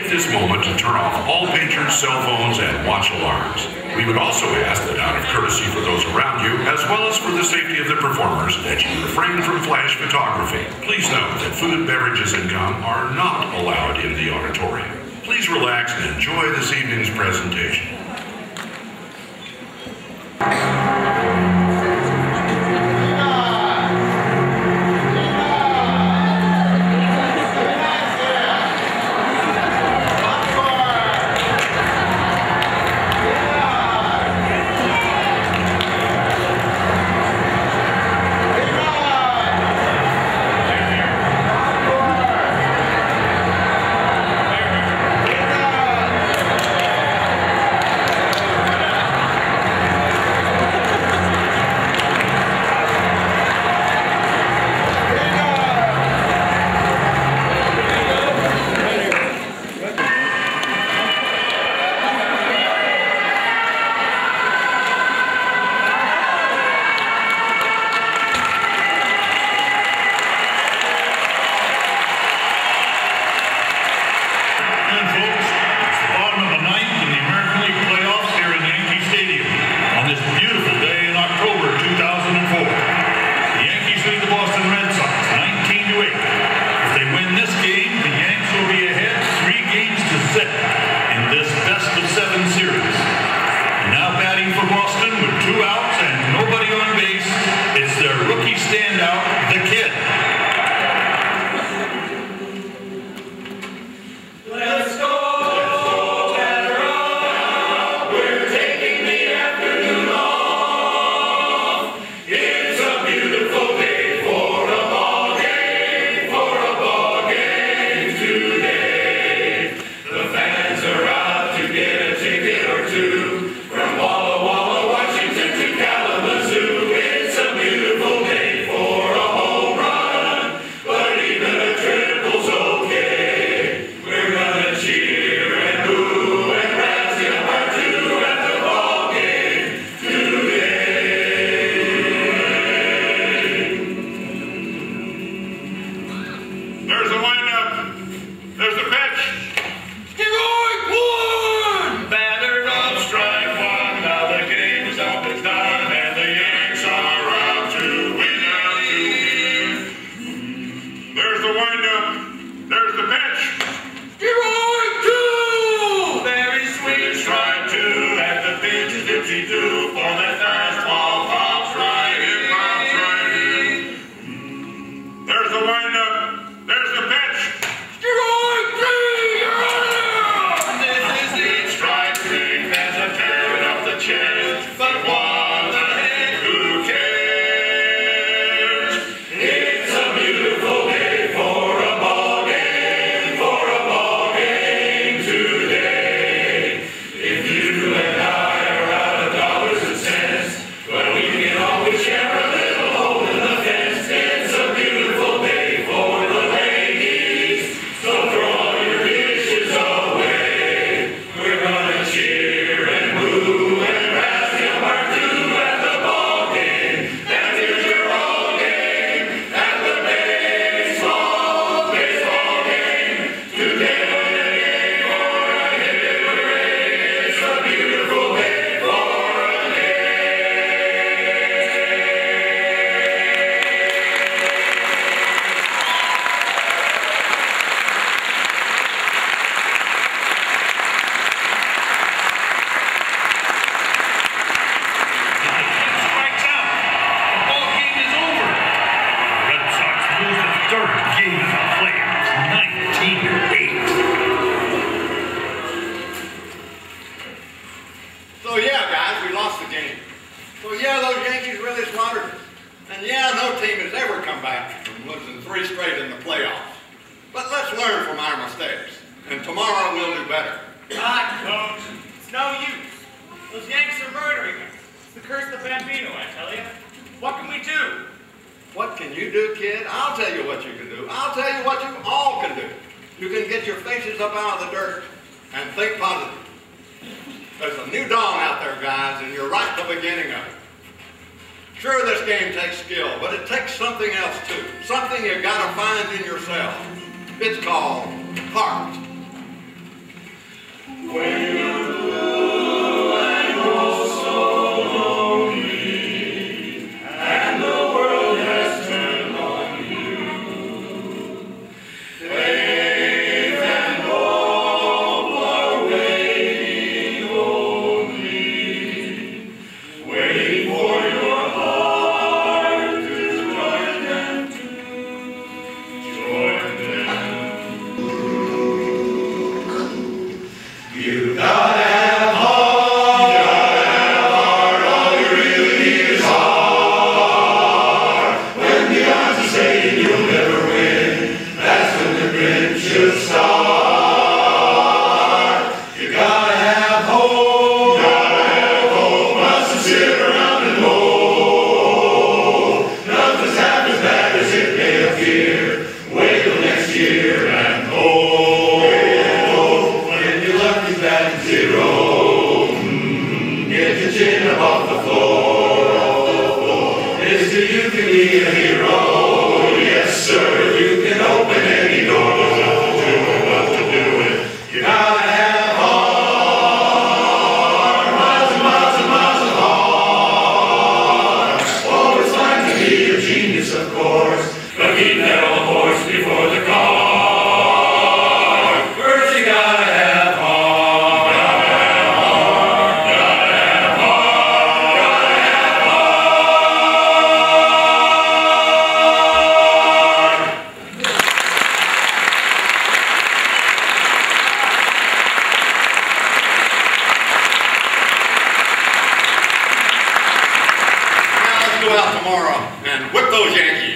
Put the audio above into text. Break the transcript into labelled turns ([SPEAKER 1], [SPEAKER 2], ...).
[SPEAKER 1] take this moment to turn off all pagers, cell phones, and watch alarms. We would also ask that out of courtesy for those around you, as well as for the safety of the performers, that you refrain from flash photography. Please note that food, beverages, and gum are not allowed in the auditorium. Please relax and enjoy this evening's presentation.
[SPEAKER 2] Sure, this game takes skill, but it takes something else too. Something you gotta find in yourself. It's called heart. Now let's go out tomorrow and whip those Yankees.